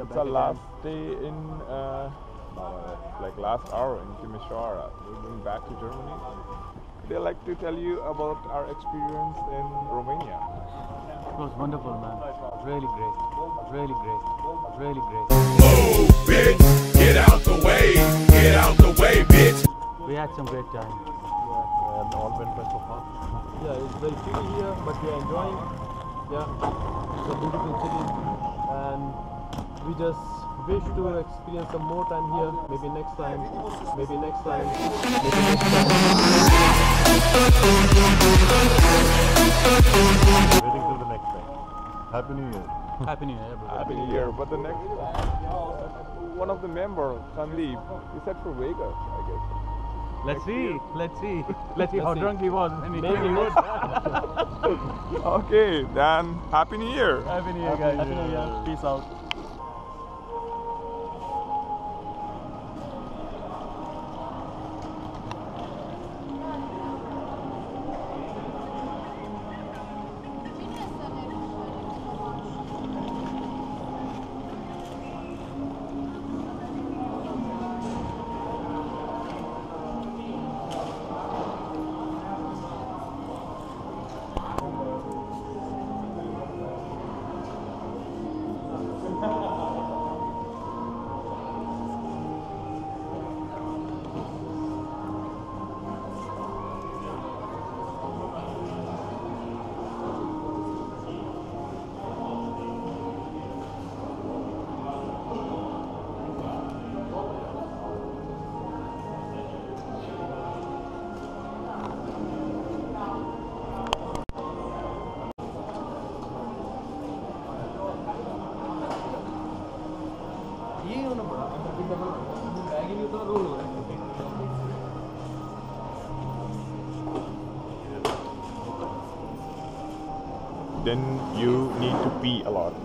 it's our last day in, like last hour in Timisoara. We're going back to Germany. Would you like to tell you about our experience in Romania? It was wonderful, man. Really great. Really great. Really great. Move, bitch! Get out the way! Get out the way, bitch! We had some great time. And all went well so far. Yeah, it's very chilly here, but we are enjoying. Yeah, it's a beautiful city, and we just wish to experience some more time here. Maybe next time. Maybe next time. Maybe next time. Waiting till the next time. Happy New Year. Happy New Year, everybody. Happy New Year. But the next one of the members, Sandeep, he said for Vegas, I guess. Let's see. Let's see. Let's see how drunk he was when he Maybe came. would. Okay, then Happy New Year. Happy New Year, guys. Happy New Year. Peace out. Then you need to pee a lot.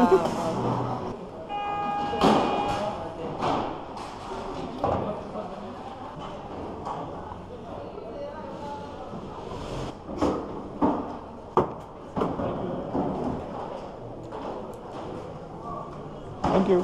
Thank you.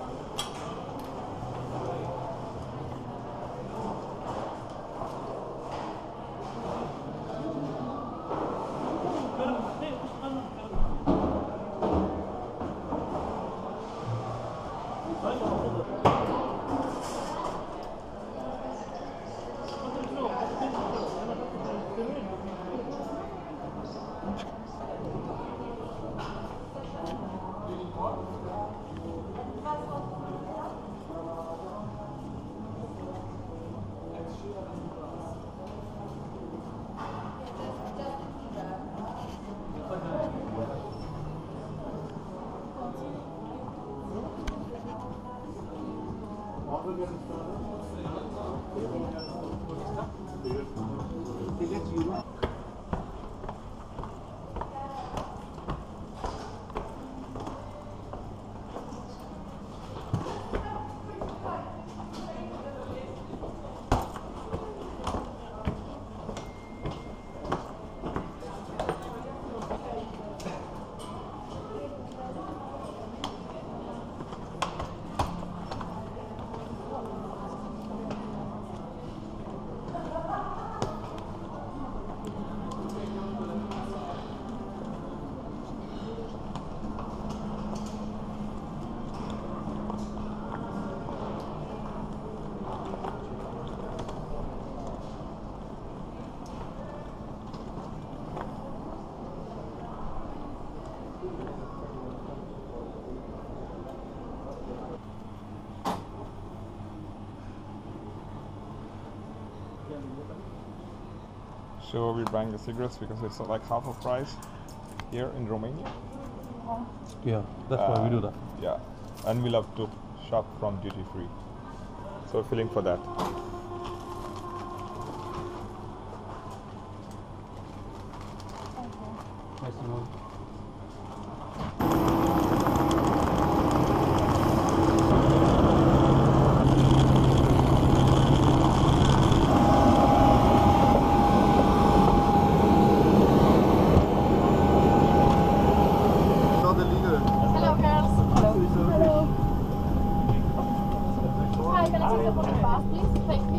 So we're buying the cigarettes because it's like half a price here in Romania. Yeah, that's why we do that. Yeah, and we love to shop from duty free. So we're feeling for that. Nice to know. Not illegal. Hello, girls. Hello. picture for the pass, please? Thank you.